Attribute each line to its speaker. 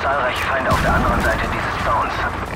Speaker 1: zahlreiche Feinde auf der anderen Seite dieses Zauns.